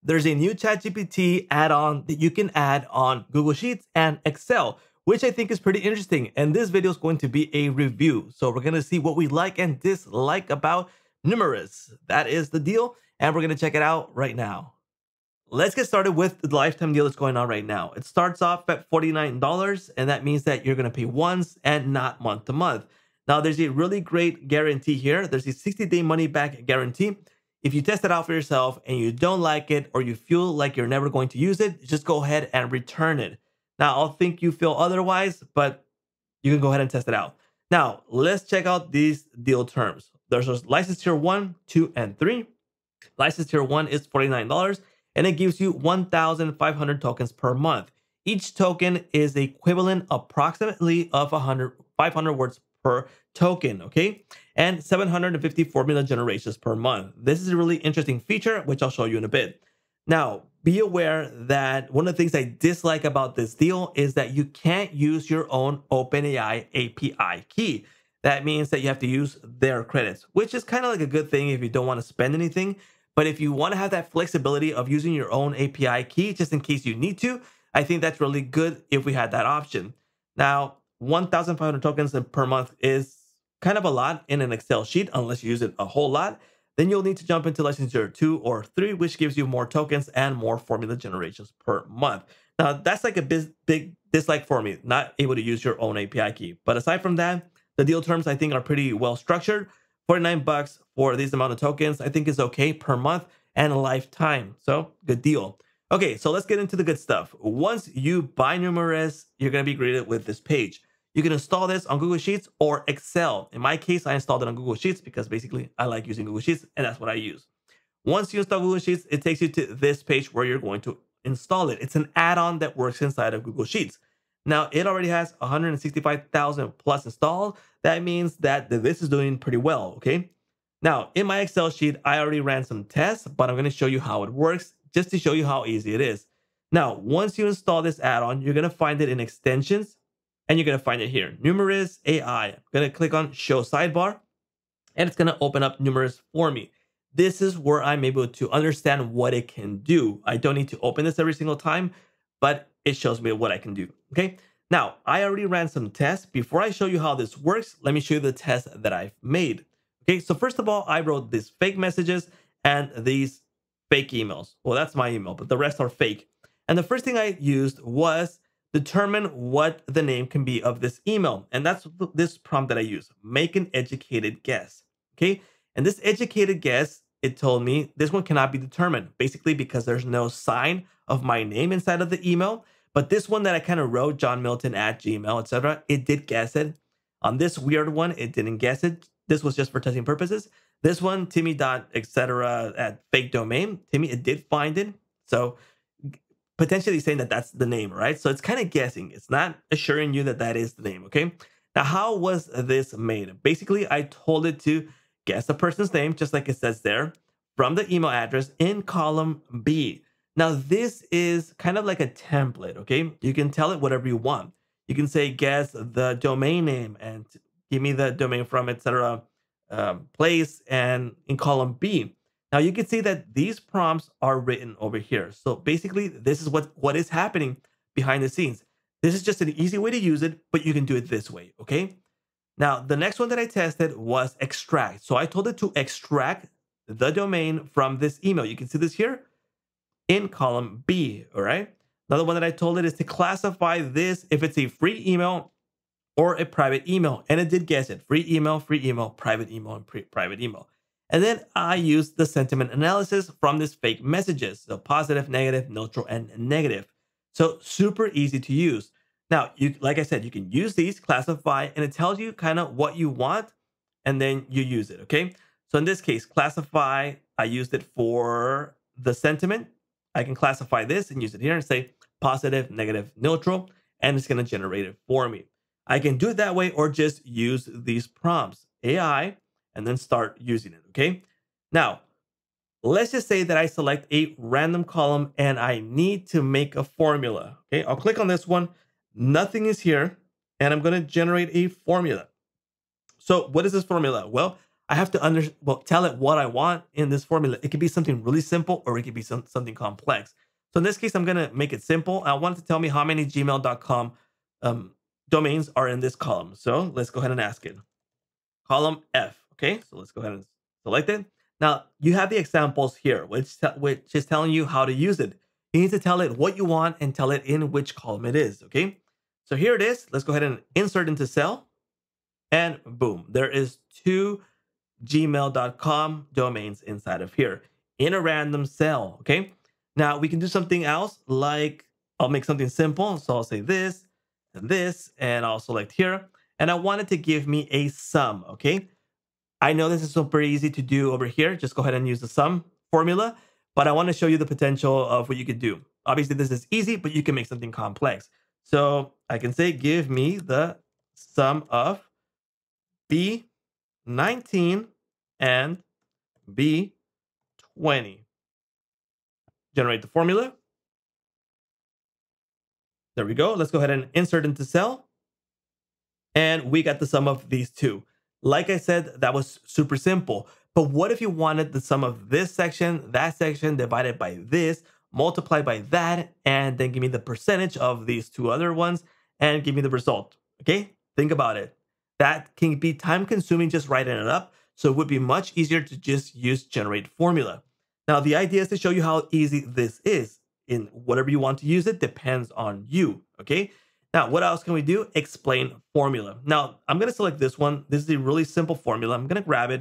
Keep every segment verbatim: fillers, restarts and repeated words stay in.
there's a new ChatGPT add-on that you can add on Google Sheets and Excel, which I think is pretty interesting. And this video is going to be a review. So we're going to see what we like and dislike about Numerous. That is the deal. And we're going to check it out right now. Let's get started with the lifetime deal that's going on right now. It starts off at forty-nine dollars, and that means that you're going to pay once and not month to month. Now, there's a really great guarantee here. There's a sixty day money back guarantee. If you test it out for yourself and you don't like it or you feel like you're never going to use it, just go ahead and return it. Now, I'll think you feel otherwise, but you can go ahead and test it out. Now, let's check out these deal terms. There's a license tier one, two, and three. License tier one is forty-nine dollars, and it gives you one thousand five hundred tokens per month. Each token is the equivalent approximately of one hundred, five hundred words per token, okay? And seven hundred fifty formula generations per month. This is a really interesting feature, which I'll show you in a bit. Now, be aware that one of the things I dislike about this deal is that you can't use your own OpenAI A P I key. That means that you have to use their credits, which is kind of like a good thing if you don't want to spend anything. But if you want to have that flexibility of using your own A P I key, just in case you need to, I think that's really good if we had that option. Now, one thousand five hundred tokens per month is kind of a lot in an Excel sheet, unless you use it a whole lot. Then you'll need to jump into license tier two or three, which gives you more tokens and more formula generations per month. Now, that's like a big, big dislike for me, not able to use your own A P I key. But aside from that, the deal terms I think are pretty well structured. forty-nine bucks for these amount of tokens, I think is okay per month and a lifetime. So good deal. Okay, so let's get into the good stuff. Once you buy Numerous, you're going to be greeted with this page. You can install this on Google Sheets or Excel. In my case, I installed it on Google Sheets because basically I like using Google Sheets and that's what I use. Once you install Google Sheets, it takes you to this page where you're going to install it. It's an add-on that works inside of Google Sheets. Now, it already has one hundred sixty-five thousand plus installed. That means that this is doing pretty well, okay? Now, in my Excel sheet, I already ran some tests, but I'm going to show you how it works just to show you how easy it is. Now, once you install this add-on, you're going to find it in extensions, and you're going to find it here, Numerous A I. I'm going to click on Show Sidebar, and it's going to open up Numerous for me. This is where I'm able to understand what it can do. I don't need to open this every single time, but it shows me what I can do, okay? Now, I already ran some tests. Before I show you how this works, let me show you the tests that I've made. Okay, so first of all, I wrote these fake messages and these fake emails. Well, that's my email, but the rest are fake. And the first thing I used was determine what the name can be of this email. And that's this prompt that I use, make an educated guess, okay? And this educated guess, it told me this one cannot be determined, basically because there's no sign of my name inside of the email. But this one that I kind of wrote, John Milton at Gmail, et cetera, it did guess it. On this weird one, it didn't guess it. This was just for testing purposes. This one, Timmy dot et cetera at fake domain, Timmy, it did find it. So potentially saying that that's the name, right? So it's kind of guessing. It's not assuring you that that is the name, okay? Now, how was this made? Basically, I told it to guess the person's name, just like it says there, from the email address in column B. Now, this is kind of like a template, okay? You can tell it whatever you want. You can say, guess the domain name and give me the domain from, et cetera, um, place and in column B. Now, you can see that these prompts are written over here. So basically, this is what, what is happening behind the scenes. This is just an easy way to use it, but you can do it this way, okay? Now, the next one that I tested was extract. So I told it to extract the domain from this email. You can see this here in column B, all right? Another one that I told it is to classify this if it's a free email or a private email. And it did guess it, free email, free email, private email, and private email. And then I used the sentiment analysis from these fake messages. So positive, negative, neutral, and negative. So super easy to use. Now, you, like I said, you can use these, classify, and it tells you kind of what you want, and then you use it, okay? So in this case, classify, I used it for the sentiment. I can classify this and use it here and say positive, negative, neutral, and it's going to generate it for me. I can do it that way or just use these prompts, A I, and then start using it, okay? Now, let's just say that I select a random column and I need to make a formula, okay? I'll click on this one. Nothing is here, and I'm going to generate a formula. So what is this formula? Well, I have to under well tell it what I want in this formula. It could be something really simple or it could be some, something complex. So in this case, I'm gonna make it simple. I want it to tell me how many gmail dot com um, domains are in this column. So let's go ahead and ask it. Column F. Okay, so let's go ahead and select it. Now you have the examples here, which which is telling you how to use it. You need to tell it what you want and tell it in which column it is. Okay, so here it is. Let's go ahead and insert into cell, and boom, there is two gmail dot com domains inside of here in a random cell. Okay, now we can do something else, like I'll make something simple. So I'll say this and this, and I'll select here, and I want it to give me a sum. Okay, I know this is super easy to do over here. Just go ahead and use the sum formula, but I want to show you the potential of what you could do. Obviously, this is easy, but you can make something complex. So I can say, give me the sum of B nineteen and B twenty. Generate the formula. There we go. Let's go ahead and insert into cell. And we got the sum of these two. Like I said, that was super simple. But what if you wanted the sum of this section, that section divided by this, multiplied by that, and then give me the percentage of these two other ones and give me the result? Okay, think about it. That can be time consuming just writing it up. So it would be much easier to just use generate formula. Now, the idea is to show you how easy this is. In whatever you want to use it depends on you. Okay. Now, what else can we do? Explain formula. Now, I'm going to select this one. This is a really simple formula. I'm going to grab it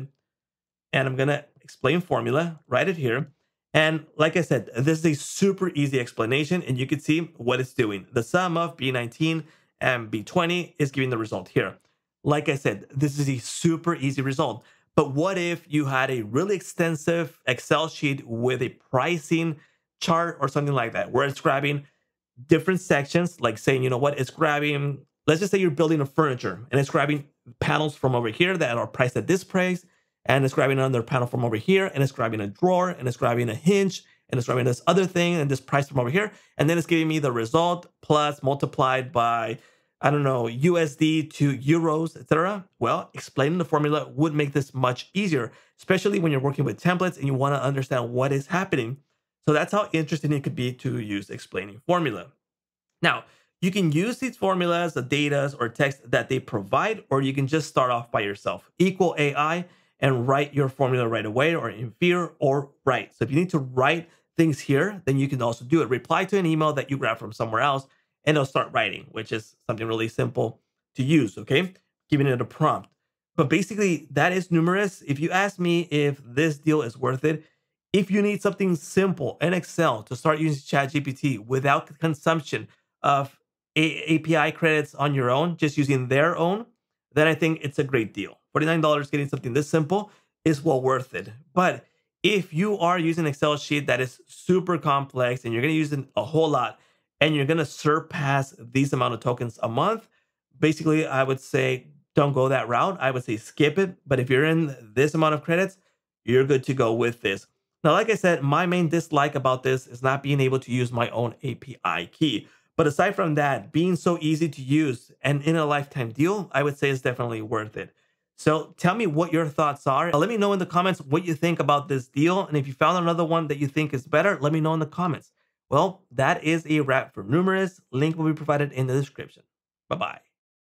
and I'm going to explain formula, write it here. And like I said, this is a super easy explanation and you can see what it's doing. The sum of B nineteen and B twenty is giving the result here. Like I said, this is a super easy result. But what if you had a really extensive Excel sheet with a pricing chart or something like that, where it's grabbing different sections, like saying, you know what, it's grabbing, let's just say you're building a furniture and it's grabbing panels from over here that are priced at this price, and it's grabbing another panel from over here, and it's grabbing a drawer, and it's grabbing a hinge, and it's grabbing this other thing and this price from over here, and then it's giving me the result plus multiplied by, I don't know, U S D to euros, et cetera. Well, explaining the formula would make this much easier, especially when you're working with templates and you want to understand what is happening. So that's how interesting it could be to use explaining formula. Now, you can use these formulas, the data or text that they provide, or you can just start off by yourself. Equal A I and write your formula right away, or infer or write. So if you need to write things here, then you can also do it. Reply to an email that you grab from somewhere else, and it'll start writing, which is something really simple to use, okay? Giving it a prompt. But basically, that is Numerous. If you ask me if this deal is worth it, if you need something simple in Excel to start using ChatGPT without the consumption of A P I credits on your own, just using their own, then I think it's a great deal. forty-nine dollars getting something this simple is well worth it. But if you are using an Excel sheet that is super complex and you're going to use it a whole lot, and you're going to surpass these amount of tokens a month, basically, I would say don't go that route. I would say skip it. But if you're in this amount of credits, you're good to go with this. Now, like I said, my main dislike about this is not being able to use my own A P I key. But aside from that, being so easy to use and in a lifetime deal, I would say is definitely worth it. So tell me what your thoughts are. Let me know in the comments what you think about this deal. And if you found another one that you think is better, let me know in the comments. Well, that is a wrap for Numerous. Link will be provided in the description. Bye-bye.